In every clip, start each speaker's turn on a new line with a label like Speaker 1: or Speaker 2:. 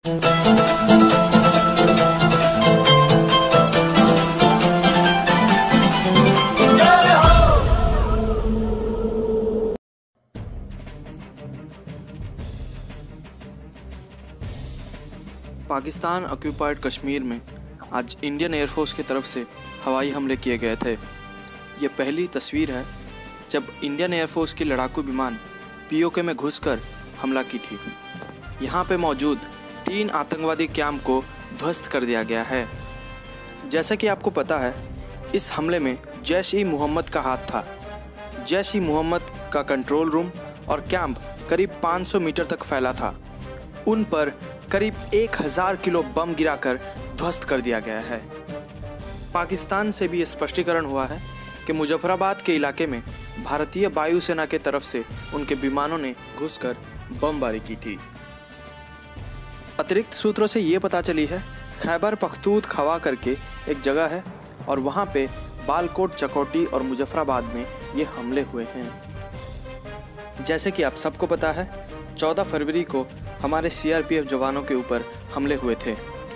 Speaker 1: Pakistan occupied Kashmir में आज Indian air force की तरफ से हवाई हमले किए गए थे। ये पहली तस्वीर है जब इंडियन एयरफोर्स की लड़ाकू विमान PoK में घुसकर हमला की थी। यहाँ पे मौजूद 3 आतंकवादी कैंप को ध्वस्त कर दिया गया है। जैसा कि आपको पता है, इस हमले में जैश-ए-मोहम्मद का हाथ था। जैश-ए-मोहम्मद का कंट्रोल रूम और कैंप करीब 500 मीटर तक फैला था। उन पर करीब 1000 किलो बम गिराकर ध्वस्त कर दिया गया है। पाकिस्तान से भी ये स्पष्टीकरण हुआ है कि मुजफ्फराबाद के इलाके में भारतीय वायुसेना के तरफ से उनके विमानों ने घुसकर बमबारी की थी। अतिरिक्त सूत्रों से ये पता चली है, खैबर पख्तूनख्वा करके एक जगह है और वहाँ पे बालकोट, चकौटी और मुजफ्फराबाद में ये हमले हुए हैं। जैसे कि आप सबको पता है, 14 फरवरी को हमारे CRPF जवानों के ऊपर हमले हुए थे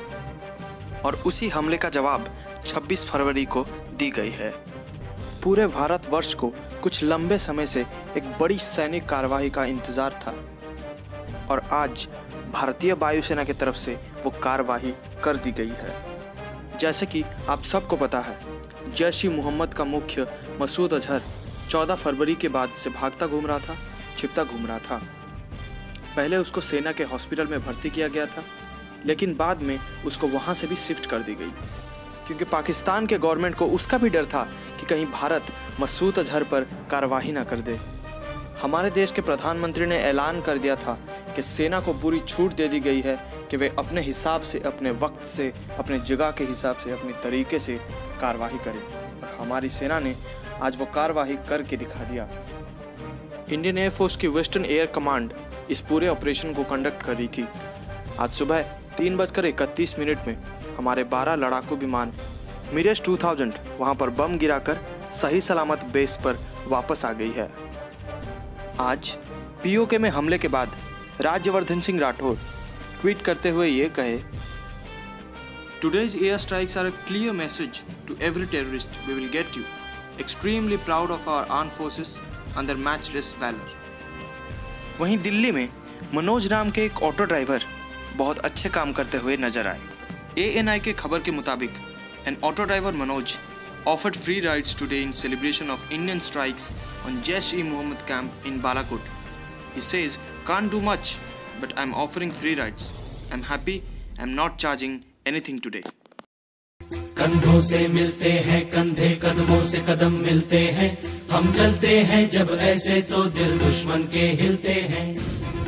Speaker 1: और उसी हमले का जवाब 26 फरवरी को दी गई है। पूरे भारतवर्ष को कुछ लंबे समय से एक बड़ी सैनिक कार्रवाई का इंतज़ार था और आज भारतीय वायुसेना की तरफ से वो कार्रवाई कर दी गई है। जैसे कि आप सबको पता है, जैश-ए-मोहम्मद का मुख्य मसूद अजहर 14 फरवरी के बाद से भागता घूम रहा था, छिपता घूम रहा था। पहले उसको सेना के हॉस्पिटल में भर्ती किया गया था, लेकिन बाद में उसको वहाँ से भी शिफ्ट कर दी गई, क्योंकि पाकिस्तान के गवर्नमेंट को उसका भी डर था कि कहीं भारत मसूद अजहर पर कार्रवाई ना कर दे। हमारे देश के प्रधानमंत्री ने ऐलान कर दिया था कि सेना को पूरी छूट दे दी गई है कि वे अपने हिसाब से, अपने वक्त से, अपने जगह के हिसाब से, अपने तरीके से कार्रवाई करें, और हमारी सेना ने आज वो कार्रवाई करके दिखा दिया। इंडियन एयरफोर्स की वेस्टर्न एयर कमांड इस पूरे ऑपरेशन को कंडक्ट कर रही थी। आज सुबह 3:31 में हमारे 12 लड़ाकू विमान मिरेज 2000 वहां पर बम गिराकर सही सलामत बेस पर वापस आ गई है। आज PoK में हमले के बाद राज्यवर्धन सिंह राठौर ट्वीट करते हुए ये कहे, Today's air strikes are a clear message to every terrorist we will get you. Extremely proud of our armed forces and their matchless valor. वहीं दिल्ली में मनोज नाम के एक ऑटो ड्राइवर बहुत अच्छे काम करते हुए नजर आए। ANI के खबर के मुताबिक an auto driver Manoj offered free rides today in celebration of Indian strikes on Jaish-e-Mohammed camp in Balakot. He says, can't do much, but I'm offering free rides. I'm happy, I'm not charging anything today.
Speaker 2: कंधों से मिलते हैं कंधे, कदमों से कदम मिलते हैं, हम चलते हैं जब ऐसे तो दिल दुश्मन के हिलते हैं।